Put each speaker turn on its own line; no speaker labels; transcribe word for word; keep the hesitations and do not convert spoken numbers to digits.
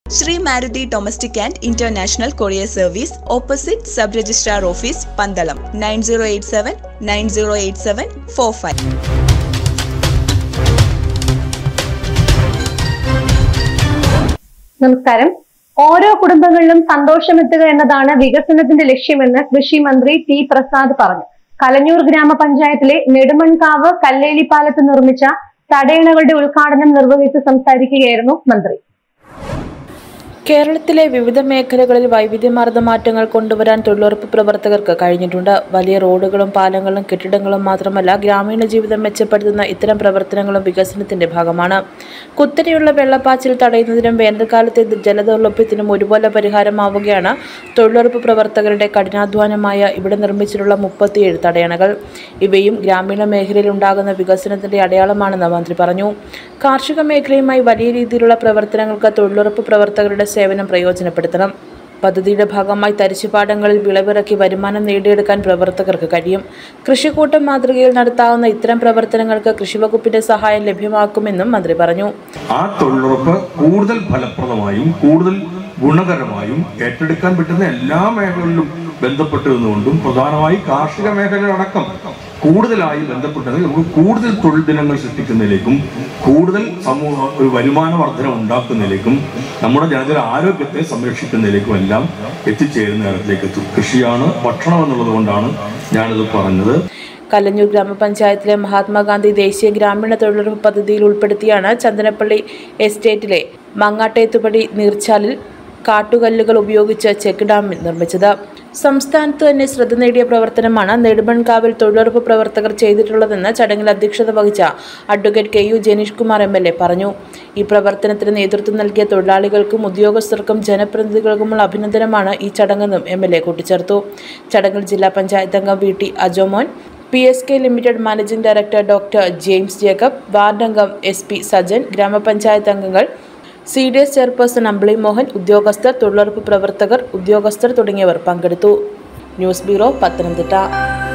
Sri Maruti Domestic and International Courier Service, opposite Sub-Registrar Office, Pandalam, nine zero eight seven nine zero eight seven four five.
നമസ്കാരം. ഓരോ കുടുംബങ്ങളിലും സന്തോഷമെത്തുക എന്നതാണ് വികസനത്തിന്റെ ലക്ഷ്യമെന്ന് കൃഷി മന്ത്രി ടി പ്രസാദ് പറഞ്ഞു. കലഞ്ഞൂർ ഗ്രാമപഞ്ചായത്തിലെ നെടുമൺകാവ് കല്ലേലിപ്പാലത്ത് നിർമ്മിച്ച തടയണകളുടെ ഉദ്ഘാടനം നിർവഹിച്ച് സംസാരിക്കുകയായിരുന്നു മന്ത്രി.
കേരളത്തിലെ വിവിധ മേഖലകളിൽ വൈവിധ്യമാർന്ന മാറ്റങ്ങൾ കൊണ്ടുവരാൻ തൊഴിലുറപ്പ് പ്രവർത്തകർക്ക് കഴിഞ്ഞിട്ടുണ്ട്. വലിയ റോഡുകളും പാലങ്ങളും കെട്ടിടങ്ങളും മാത്രമല്ല, ഗ്രാമീണ ജീവിതം മെച്ചപ്പെടുത്തുന്ന ഇത്തരം പ്രവർത്തനങ്ങളും വികസനത്തിന്റെ ഭാഗമാണ്. കുത്തനെയുള്ള വെള്ളപ്പാച്ചിൽ തടയുന്നതിനും വേനൽക്കാലത്തെ ജലദൗർലഭ്യത്തിനും ഒരുപോലെ പരിഹാരമാവുകയാണ് തൊഴിലുറപ്പ് പ്രവർത്തകരുടെ കഠിനാധ്വാനമായ ഇവിടെ നിർമ്മിച്ചിട്ടുള്ള മുപ്പത്തിയേഴ് തടയണകൾ. ഇവയും ഗ്രാമീണ മേഖലയിൽ ഉണ്ടാകുന്ന വികസനത്തിന്റെ അടയാളമാണെന്ന് മന്ത്രി പറഞ്ഞു. കാർഷിക മേഖലയുമായി വലിയ രീതിയിലുള്ള പ്രവർത്തനങ്ങൾക്ക് തൊഴിലുറപ്പ് പ്രവർത്തകരുടെ സേവനം പ്രയോജനപ്പെടുത്തണം. പദ്ധതിയുടെ ഭാഗമായി തരിശുപാടങ്ങളിൽ വിളവിറക്കി വരുമാനം നേടിയെടുക്കാൻ പ്രവർത്തകർക്ക് കഴിയും. കൃഷിക്കൂട്ടം മാതൃകയിൽ നടത്താവുന്ന ഇത്തരം പ്രവർത്തനങ്ങൾക്ക് കൃഷിവകുപ്പിന്റെ സഹായം ലഭ്യമാക്കുമെന്നും മന്ത്രി പറഞ്ഞു.
ആ തൊഴിലുറപ്പ് കൂടുതൽ ഫലപ്രദമായും കൂടുതൽ ഗുണകരമായും ഏറ്റെടുക്കാൻ പറ്റുന്ന എല്ലാ മേഖലകളിലും ബന്ധപ്പെട്ട് നിന്നുകൊണ്ടും പ്രധാനമായി കാർഷിക മേഖലയടക്കം കൂടുതലായി ബന്ധപ്പെട്ടതിൽ നമുക്ക് കൂടുതൽ തൊഴിൽ ദിനങ്ങൾ സൃഷ്ടിക്കുന്നതിലേക്കും കൂടുതൽ സമൂഹ ഒരു വരുമാന വർധന ഉണ്ടാക്കുന്നതിലേക്കും നമ്മുടെ ജനതയുടെ ആരോഗ്യത്തെ സംരക്ഷിക്കുന്നതിലേക്കും എല്ലാം എത്തിച്ചേരുന്ന തരത്തിലേക്ക് എത്തും. കൃഷിയാണ് ഭക്ഷണം എന്നുള്ളത് കൊണ്ടാണ് ഞാനിത് പറഞ്ഞത്.
കലഞ്ഞൂർ ഗ്രാമപഞ്ചായത്തിലെ മഹാത്മാഗാന്ധി ദേശീയ ഗ്രാമീണ തൊഴിലുറപ്പ് പദ്ധതിയിൽ ഉൾപ്പെടുത്തിയാണ് ചന്ദനപ്പള്ളി എസ്റ്റേറ്റിലെ മങ്ങാട്ടേത്തുപടി നീർച്ചാലിൽ കാട്ടുകല്ലുകൾ ഉപയോഗിച്ച് ചെക്ക് ഡാം നിർമ്മിച്ചത്. സംസ്ഥാനത്ത് തന്നെ ശ്രദ്ധ നേടിയ പ്രവർത്തനമാണ് നെടുമൺകാവിൽ തൊഴിലുറപ്പ് പ്രവർത്തകർ ചെയ്തിട്ടുള്ളതെന്ന് ചടങ്ങിൽ അധ്യക്ഷത വഹിച്ച advocate K U Janeesh Kumar M L A പറഞ്ഞു. ഈ പ്രവർത്തനത്തിന് നേതൃത്വം നൽകിയ തൊഴിലാളികൾക്കും ഉദ്യോഗസ്ഥർക്കും ജനപ്രതിനിധികൾക്കുമുള്ള അഭിനന്ദനമാണ് ഈ ചടങ്ങെന്നും എം എൽ എ കൂട്ടിച്ചേർത്തു. ചടങ്ങിൽ ജില്ലാ പഞ്ചായത്ത് അംഗം V T Ajomon, P S K limited managing director doctor James Jacob, ward അംഗം എസ് പി സജൻ, ഗ്രാമപഞ്ചായത്ത് അംഗങ്ങൾ, C D S chairperson Ambili Mohan, ഉദ്യോഗസ്ഥർ, തൊഴിലുറപ്പ് പ്രവർത്തകർ, ഉദ്യോഗസ്ഥർ തുടങ്ങിയവർ പങ്കെടുത്തു. News bureau, Pathanamthitta.